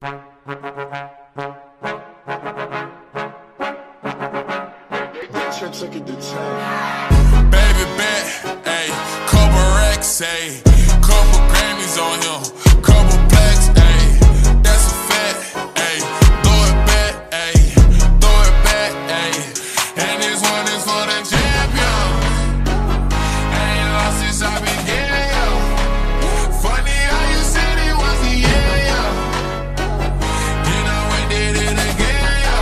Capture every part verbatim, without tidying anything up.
Baby bet, ayy, couple racks, ayy, couple Grammys on him, couple plaques, ayy, that's a fact, ayy, throw it back, ayy, throw it back, ayy, and this one is for the champion. Ain't lost since I began, yo. Funny how you said it was the end, yo. You know we did it again, yo.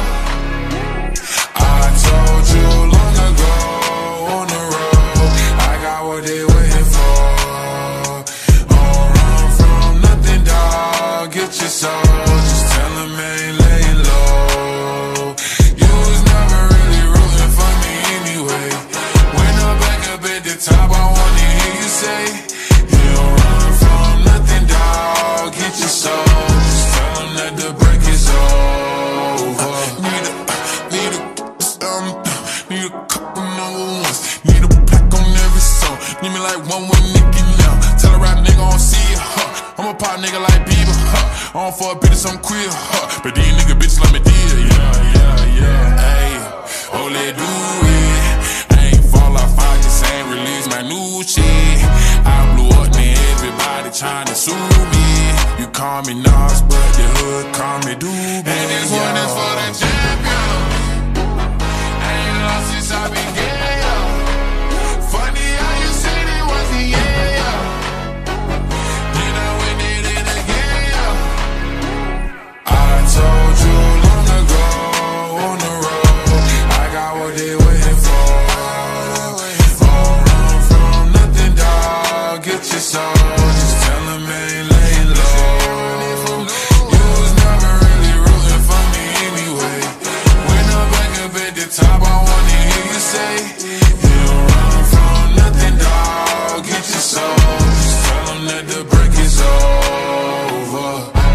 I told you long ago on the road, I got what they waiting for. Don't run from nothing, dog. Get your soul. Just tell them ain't laying low. You was never really rooting for me anyway. When I'm back up at the top, I wanna hear you say, you don't run from nothing, dog. Get your soul. Just tell them that the break is over. Need a, need a, um, need a couple number ones. Need a pack on every song. Need me like one with Nicky now. Tell a rap nigga I don't see it, huh. I'm a pop nigga like Bieber, huh. I don't fuck bitches, I'm queer, huh. But these nigga bitches let me deal, yeah, yeah, yeah. Ayy, oh, let do it. I ain't fall off, I just ain't release my new shit. I blew up, man, everybody tryna sue me. You call me Nas, but the hood call me Doobie. And this one is for the champion. Ain't lost since I began, yo. Funny how you said it was the end, yo. You know we did it again, yo. I told you long ago on the road, I got what they waiting for. Don't run from nothing, dog. Get your soul. Just tell them ain't laying low. You was never really rooting for me anyway. When I'm back up at the top, I wanna hear you say, you don't run from nothing, dog. Get your soul. Just tell them that the break is over.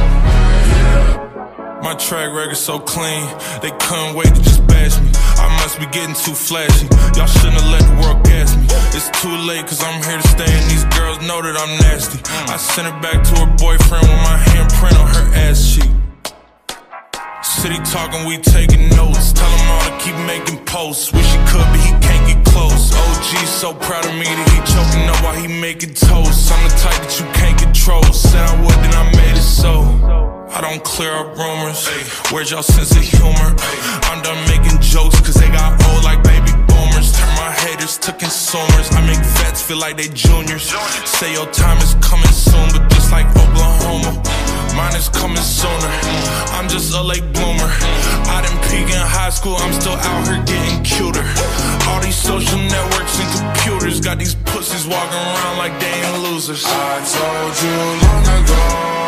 My track record so clean, they couldn't wait to just bash me. I must be getting too flashy. Y'all shouldn't have let the world gas me. It's too late cause I'm here to stay and these girls know that I'm nasty. I sent her back to her boyfriend with my handprint on her ass cheek. City talking, we taking notes. Tell him all to keep making posts. Wish he could, but he can't get close. O G's so proud of me that he choking up while he making toast. I'm the type that you can't control. Said I would, then I made it so. I don't clear up rumors. Where's y'all sense of humor? I'm done making jokes cause they got old like baby boomers. Turn my haters to consumers. I make vets feel like they juniors. Say your time is coming soon, but just like Oklahoma, mine is coming sooner. I'm just a late bloomer. I didn't peak in high school, I'm still out here getting cuter. All these social networks and computers got these pussies walking around like they ain't losers. I told you long ago